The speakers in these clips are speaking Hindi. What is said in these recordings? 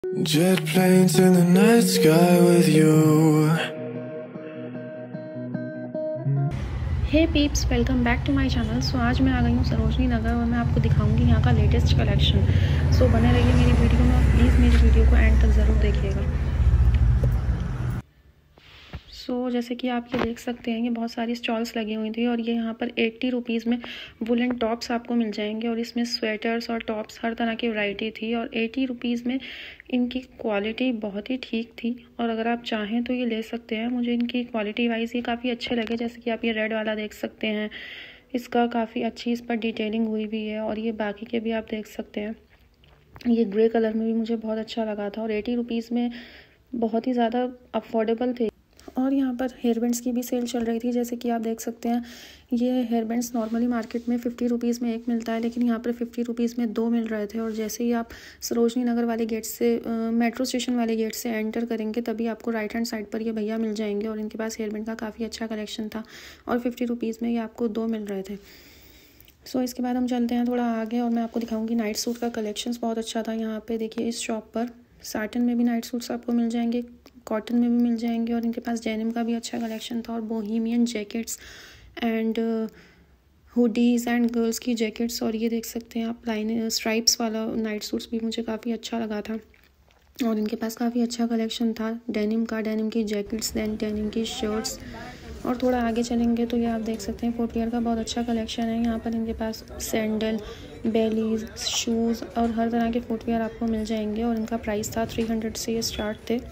Jet planes in the night sky with you. Hey peeps, welcome back to my channel. So आज मैं आ गई हूँ सरोजनी नगर और मैं आपको दिखाऊंगी यहाँ का लेटेस्ट कलेक्शन। सो बने रहिए मेरी वीडियो में और प्लीज़ मेरी वीडियो को एंड तक ज़रूर देखिएगा। सो जैसे कि आप ये देख सकते हैं, ये बहुत सारी स्टॉल्स लगी हुई थी और ये यहाँ पर 80 रुपीज़ में वुलन टॉप्स आपको मिल जाएंगे और इसमें स्वेटर्स और टॉप्स हर तरह की वैरायटी थी और 80 रुपीज़ में इनकी क्वालिटी बहुत ही ठीक थी और अगर आप चाहें तो ये ले सकते हैं। मुझे इनकी क्वालिटी वाइज ये काफ़ी अच्छे लगे। जैसे कि आप ये रेड वाला देख सकते हैं, इसका काफ़ी अच्छी इस पर डिटेलिंग हुई भी है और ये बाकी के भी आप देख सकते हैं। ये ग्रे कलर में भी मुझे बहुत अच्छा लगा था और 80 रुपीज़ में बहुत ही ज़्यादा अफोर्डेबल थे। और यहाँ पर हेयर बैंड्स की भी सेल चल रही थी। जैसे कि आप देख सकते हैं, ये हेयर बैंड्स नॉर्मली मार्केट में 50 रुपीज़ में एक मिलता है, लेकिन यहाँ पर 50 रुपीज़ में 2 मिल रहे थे। और जैसे ही आप सरोजनी नगर वाले गेट से मेट्रो स्टेशन वाले गेट से एंटर करेंगे तभी आपको राइट हैंड साइड पर ये भैया मिल जाएंगे और इनके पास हेयर बैंड का काफ़ी अच्छा कलेक्शन था और 50 रुपीज़ में ये आपको 2 मिल रहे थे। सो इसके बाद हम चलते हैं थोड़ा आगे और मैं आपको दिखाऊंगी नाइट सूट का कलेक्शंस बहुत अच्छा था। यहाँ पे देखिए, इस शॉप पर साटन में भी नाइट सूट्स आपको मिल जाएंगे, कॉटन में भी मिल जाएंगे और इनके पास डेनिम का भी अच्छा कलेक्शन था और bohemian jackets and hoodies and girls की जैकेट्स। और ये देख सकते हैं आप, लाइन स्ट्राइप्स वाला नाइट सूट्स भी मुझे काफ़ी अच्छा लगा था और इनके पास काफ़ी अच्छा कलेक्शन था डेनिम का, डेनिम की जैकेट्स, डेनिम की शर्ट्स। और थोड़ा आगे चलेंगे तो ये आप देख सकते हैं फुटवियर का बहुत अच्छा कलेक्शन है। यहाँ पर इनके पास सैंडल, बेलीज, शूज़ और हर तरह के फुटवियर आपको मिल जाएंगे और इनका प्राइस था 300 से ये स्टार्ट थे,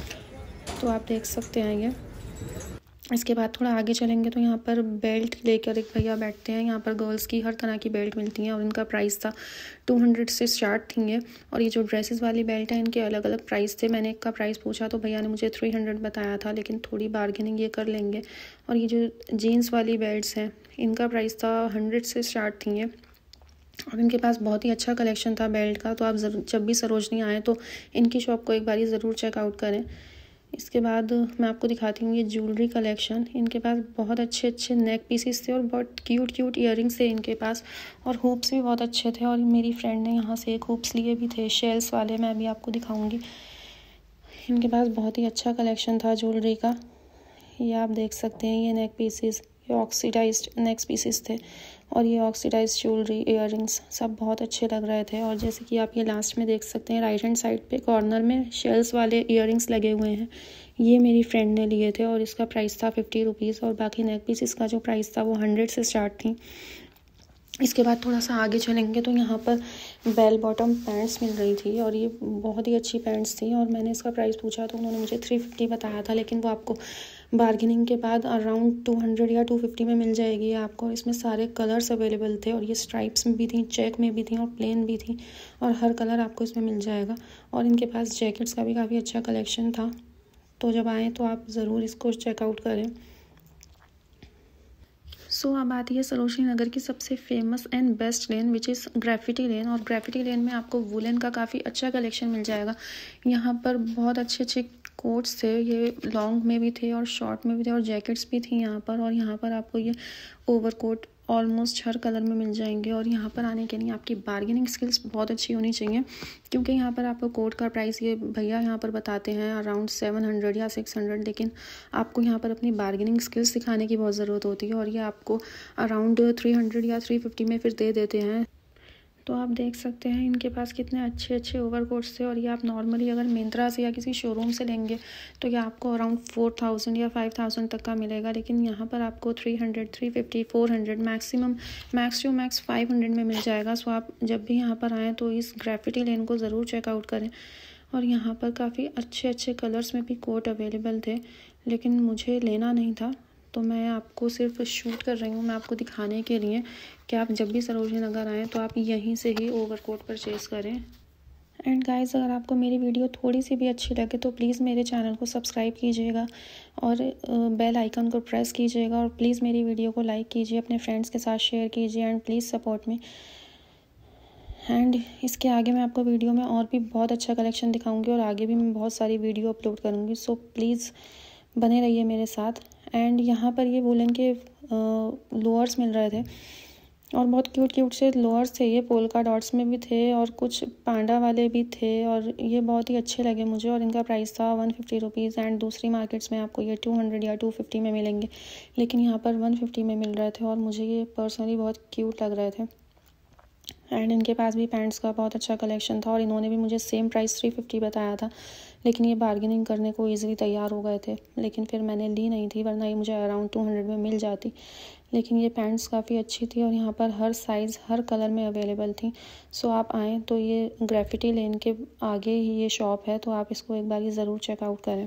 तो आप देख सकते हैं ये। इसके बाद थोड़ा आगे चलेंगे तो यहाँ पर बेल्ट लेकर एक भैया बैठते हैं। यहाँ पर गर्ल्स की हर तरह की बेल्ट मिलती हैं और इनका प्राइस था 200 से स्टार्ट थी ये। और ये जो ड्रेसेस वाली बेल्ट है, इनके अलग अलग प्राइस थे। मैंने एक का प्राइस पूछा तो भैया ने मुझे 300 बताया था, लेकिन थोड़ी बार्गेनिंग ये कर लेंगे। और ये जो जीन्स वाली बेल्ट्स हैं, इनका प्राइस था 100 से स्टार्ट थी ये और इनके पास बहुत ही अच्छा कलेक्शन था बेल्ट का। तो आप जब भी सरोजनी आएँ तो इनकी शॉप को एक बार ज़रूर चेकआउट करें। इसके बाद मैं आपको दिखाती हूँ ये ज्वेलरी कलेक्शन। इनके पास बहुत अच्छे अच्छे नेक पीसेस थे और बहुत क्यूट इयररिंग्स थे इनके पास और हुप्स भी बहुत अच्छे थे। और मेरी फ्रेंड ने यहाँ से एक हुप्स लिए भी थे, शेल्स वाले, मैं अभी आपको दिखाऊंगी। इनके पास बहुत ही अच्छा कलेक्शन था ज्वेलरी का। ये आप देख सकते हैं, ये नेक पीसेस, ये ऑक्सीडाइज्ड नेक पीसेस थे और ये ऑक्सीडाइज्ड ज्वेलरी, इयररिंग्स सब बहुत अच्छे लग रहे थे। और जैसे कि आप ये लास्ट में देख सकते हैं, राइट हैंड साइड पे कॉर्नर में शेल्स वाले इयररिंग्स लगे हुए हैं। ये मेरी फ्रेंड ने लिए थे और इसका प्राइस था 50 रुपीज़ और बाकी नेक पीसेस का जो प्राइस था वो 100 से स्टार्ट थी। इसके बाद थोड़ा सा आगे चलेंगे तो यहाँ पर बेल बॉटम पैंट्स मिल रही थी और ये बहुत ही अच्छी पैंट्स थी और मैंने इसका प्राइस पूछा तो उन्होंने मुझे 350 बताया था, लेकिन वो आपको बार्गेनिंग के बाद अराउंड 200 या 250 में मिल जाएगी आपको। इसमें सारे कलर्स अवेलेबल थे और ये स्ट्राइप्स में भी थी, चेक में भी थी और प्लेन भी थी और हर कलर आपको इसमें मिल जाएगा। और इनके पास जैकेट्स का भी काफ़ी अच्छा कलेक्शन था, तो जब आएँ तो आप ज़रूर इसको चेकआउट करें। सो अब आती है सरोजनी नगर की सबसे famous and best lane, which is graffiti lane. और ग्रेफिटी लेन में आपको वुलन का काफ़ी अच्छा कलेक्शन मिल जाएगा। यहाँ पर बहुत अच्छे अच्छे कोट्स थे, ये लॉन्ग में भी थे और शॉर्ट में भी थे और जैकेट्स भी थी यहाँ पर। और यहाँ पर आपको ये ओवरकोट ऑलमोस्ट हर कलर में मिल जाएंगे। और यहाँ पर आने के लिए आपकी बार्गेनिंग स्किल्स बहुत अच्छी होनी चाहिए, क्योंकि यहाँ पर आपको कोट का प्राइस ये भैया यहाँ पर बताते हैं अराउंड 700 या 600, लेकिन आपको यहाँ पर अपनी बार्गेनिंग स्किल्स दिखाने की बहुत ज़रूरत होती है और ये आपको अराउंड 300 या 350 में फिर दे देते हैं। तो आप देख सकते हैं इनके पास कितने अच्छे अच्छे ओवरकोट्स थे और ये आप नॉर्मली अगर मिंत्रा से या किसी शोरूम से लेंगे तो ये आपको अराउंड 4000 या 5000 तक का मिलेगा, लेकिन यहाँ पर आपको 300, 350, 400 मैक्स टू मैक्स 500 में मिल जाएगा। सो आप जब भी यहाँ पर आएँ तो इस ग्रेफिटी लेन को ज़रूर चेकआउट करें। और यहाँ पर काफ़ी अच्छे अच्छे कलर्स में भी कोट अवेलेबल थे, लेकिन मुझे लेना नहीं था तो मैं आपको सिर्फ शूट कर रही हूँ, मैं आपको दिखाने के लिए कि आप जब भी सरोजनी नगर आएँ तो आप यहीं से ही ओवरकोट परचेज़ करें। एंड गाइस, अगर आपको मेरी वीडियो थोड़ी सी भी अच्छी लगे तो प्लीज़ मेरे चैनल को सब्सक्राइब कीजिएगा और बेल आइकन को प्रेस कीजिएगा और प्लीज़ मेरी वीडियो को लाइक कीजिए, अपने फ्रेंड्स के साथ शेयर कीजिए and please support me. And इसके आगे मैं आपको वीडियो में और भी बहुत अच्छा कलेक्शन दिखाऊंगी और आगे भी मैं बहुत सारी वीडियो अपलोड करूँगी, सो प्लीज़ बने रहिए मेरे साथ। एंड यहाँ पर ये वुलन के लोअर्स मिल रहे थे और बहुत क्यूट क्यूट से लोअर्स थे, ये पोल्का डॉट्स में भी थे और कुछ पांडा वाले भी थे और ये बहुत ही अच्छे लगे मुझे। और इनका प्राइस था 150 रुपीज़ एंड दूसरी मार्केट्स में आपको ये 200 या 250 में मिलेंगे, लेकिन यहाँ पर 150 में मिल रहे थे और मुझे ये पर्सनली बहुत क्यूट लग रहे थे। एंड इनके पास भी पैंट्स का बहुत अच्छा कलेक्शन था और इन्होंने भी मुझे सेम प्राइस 350 बताया था, लेकिन ये बार्गेनिंग करने को ईज़िली तैयार हो गए थे, लेकिन फिर मैंने ली नहीं थी, वरना ये मुझे अराउंड 200 में मिल जाती। लेकिन ये पैंट्स काफ़ी अच्छी थी और यहाँ पर हर साइज़ हर कलर में अवेलेबल थी। सो आप आएँ तो ये ग्रेफिटी लेन के आगे ही ये शॉप है, तो आप इसको एक बार ज़रूर चेकआउट करें।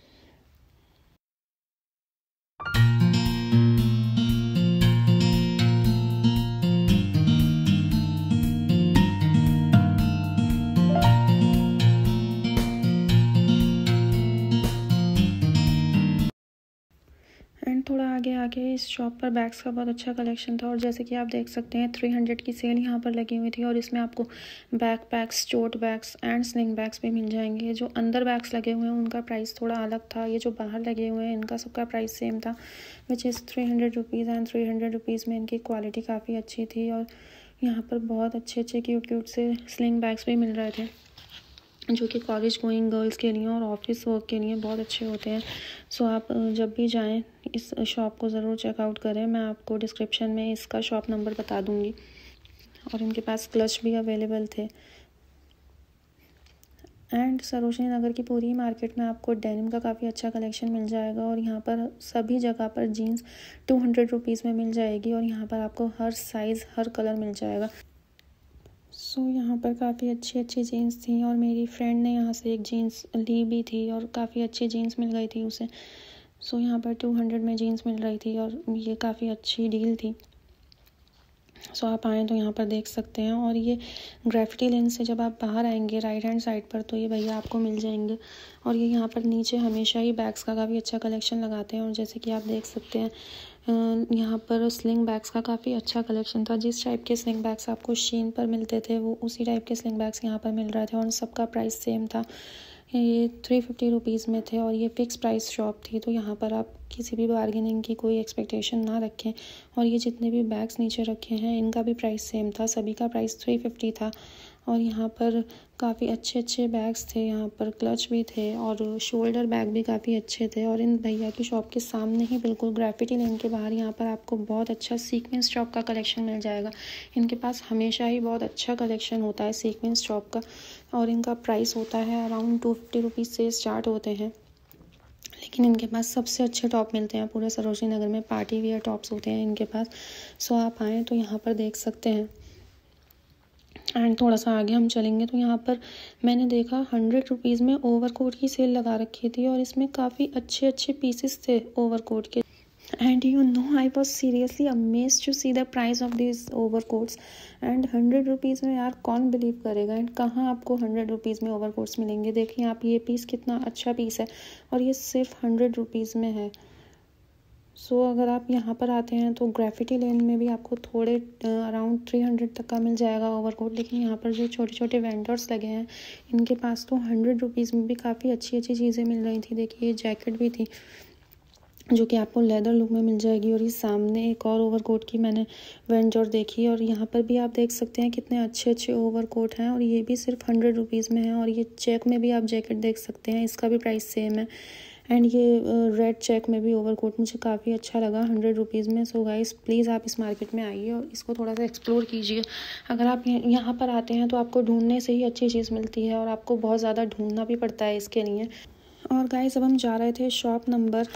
एंड थोड़ा आगे आगे इस शॉप पर बैग्स का बहुत अच्छा कलेक्शन था और जैसे कि आप देख सकते हैं 300 की सेल यहाँ पर लगी हुई थी और इसमें आपको backpacks, tote bags and sling bags भी मिल जाएंगे। जो अंदर बैग्स लगे हुए हैं उनका प्राइस थोड़ा अलग था, ये जो बाहर लगे हुए हैं इनका सबका प्राइस सेम था, which is 300 rupees and 300 rupees में इनकी क्वालिटी काफ़ी अच्छी थी। और यहाँ पर बहुत अच्छे अच्छे क्यूट क्यूट से स्लिंग बैग्स भी मिल रहे थे जो कि कॉलेज गोइंग गर्ल्स के लिए और ऑफिस वर्क के लिए बहुत अच्छे होते हैं। सो आप जब भी जाएं इस शॉप को ज़रूर चेकआउट करें। मैं आपको डिस्क्रिप्शन में इसका शॉप नंबर बता दूंगी। और इनके पास क्लच भी अवेलेबल थे। एंड सरोजनी नगर की पूरी मार्केट में आपको डेनिम का काफ़ी अच्छा कलेक्शन मिल जाएगा और यहाँ पर सभी जगह पर जीन्स 200 रुपीज़ में मिल जाएगी और यहाँ पर आपको हर साइज़ हर कलर मिल जाएगा। सो यहाँ पर काफ़ी अच्छी अच्छी जीन्स थी और मेरी फ्रेंड ने यहाँ से एक जीन्स ली भी थी और काफ़ी अच्छी जीन्स मिल गई थी उसे। सो यहाँ पर 200 में जीन्स मिल रही थी और ये काफ़ी अच्छी डील थी। सो आप आएँ तो यहाँ पर देख सकते हैं। और ये ग्रेफिटी लेन से जब आप बाहर आएंगे राइट हैंड साइड पर तो ये भैया आपको मिल जाएंगे और ये यहाँ पर नीचे हमेशा ही बैग्स का काफ़ी अच्छा कलेक्शन लगाते हैं। और जैसे कि आप देख सकते हैं यहाँ पर स्लिंग बैग्स का काफ़ी अच्छा कलेक्शन था। जिस टाइप के स्लिंग बैग्स आपको शीन पर मिलते थे वो उसी टाइप के स्लिंग बैग्स यहाँ पर मिल रहे थे और सबका प्राइस सेम था। ये 350 रुपीज़ में थे और ये फ़िक्स प्राइस शॉप थी, तो यहाँ पर आप किसी भी बार्गेनिंग की कोई एक्सपेक्टेशन ना रखें। और ये जितने भी बैग्स नीचे रखे हैं इनका भी प्राइस सेम था, सभी का प्राइस 350 था। और यहाँ पर काफ़ी अच्छे अच्छे बैग्स थे, यहाँ पर क्लच भी थे और शोल्डर बैग भी काफ़ी अच्छे थे। और इन भैया की शॉप के सामने ही बिल्कुल ग्रेफिटी लेन के बाहर यहाँ पर आपको बहुत अच्छा सीक्वेंस टॉप का कलेक्शन मिल जाएगा। इनके पास हमेशा ही बहुत अच्छा कलेक्शन होता है सीक्वेंस टॉप का और इनका प्राइस होता है अराउंड 250 रुपीज़ से स्टार्ट होते हैं। लेकिन इनके पास सबसे अच्छे टॉप मिलते हैं पूरे सरोजनी नगर में, पार्टी वियर टॉप्स होते हैं इनके पास। सो आप आएँ तो यहाँ पर देख सकते हैं। एंड थोड़ा सा आगे हम चलेंगे तो यहाँ पर मैंने देखा 100 रुपीज़ में ओवरकोट की सेल लगा रखी थी और इसमें काफ़ी अच्छे अच्छे पीसेस थे ओवरकोट के। And you know I was seriously amazed to see the price of this overcoats. And 100 rupees में यार कौन बिलीव करेगा। एंड कहाँ आपको 100 रुपीज़ में ओवरकोट्स मिलेंगे। देखिए आप ये पीस कितना अच्छा पीस है और ये सिर्फ 100 रुपीज़ में है। सो अगर आप यहाँ पर आते हैं तो ग्रेफिटी लेन में भी आपको थोड़े अराउंड 300 तक का मिल जाएगा ओवरकोट। लेकिन यहाँ पर जो छोटे छोटे वेंडर्स लगे हैं इनके पास तो 100 रुपीज़ में भी काफ़ी अच्छी अच्छी चीज़ें मिल रही थी। देखिए ये जैकेट भी थी जो कि आपको लेदर लुक में मिल जाएगी। और ये सामने एक और ओवरकोट की मैंने वेंडर देखी और यहाँ पर भी आप देख सकते हैं कितने अच्छे अच्छे ओवरकोट हैं और ये भी सिर्फ 100 रुपीज़ में है। और ये चेक में भी आप जैकेट देख सकते हैं, इसका भी प्राइस सेम है। एंड ये रेड चेक में भी ओवरकोट मुझे काफ़ी अच्छा लगा 100 रुपीज़ में। सो गाइस प्लीज़ आप इस मार्केट में आइए और इसको थोड़ा सा एक्सप्लोर कीजिए। अगर आप यहाँ पर आते हैं तो आपको ढूंढने से ही अच्छी चीज़ मिलती है और आपको बहुत ज़्यादा ढूंढना भी पड़ता है इसके लिए। और गाइस अब हम जा रहे थे शॉप नंबर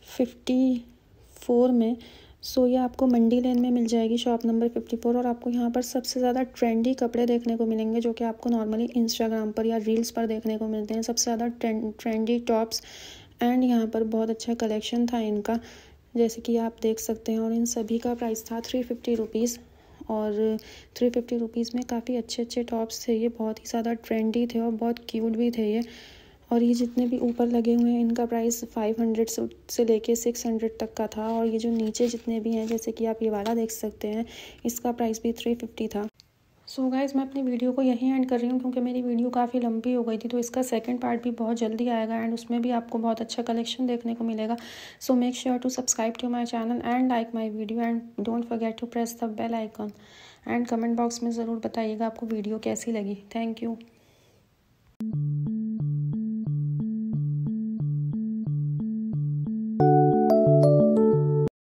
54 में। सो ये आपको मंडी लेन में मिल जाएगी शॉप नंबर 54 और आपको यहाँ पर सबसे ज़्यादा ट्रेंडी कपड़े देखने को मिलेंगे जो कि आपको नॉर्मली इंस्टाग्राम पर या रील्स पर देखने को मिलते हैं। सबसे ज़्यादा ट्रेंडी टॉप्स एंड यहाँ पर बहुत अच्छा कलेक्शन था इनका जैसे कि आप देख सकते हैं। और इन सभी का प्राइस था 350 रुपीज़ और 350 रुपीज़ में काफ़ी अच्छे अच्छे टॉप्स थे। ये बहुत ही ज़्यादा ट्रेंडी थे और बहुत क्यूट भी थे ये। और ये जितने भी ऊपर लगे हुए हैं इनका प्राइस 500 से लेके 600 तक का था। और ये जो नीचे जितने भी हैं जैसे कि आप ये वाला देख सकते हैं इसका प्राइस भी 350 था। सो गाइज़ मैं अपनी वीडियो को यहीं एंड कर रही हूँ क्योंकि मेरी वीडियो काफ़ी लंबी हो गई थी, तो इसका सेकंड पार्ट भी बहुत जल्दी आएगा एंड उसमें भी आपको बहुत अच्छा कलेक्शन देखने को मिलेगा। So make sure to subscribe to my channel and like my video and don't forget to press the bell icon and comment box में ज़रूर बताइएगा आपको वीडियो कैसी लगी। Thank you.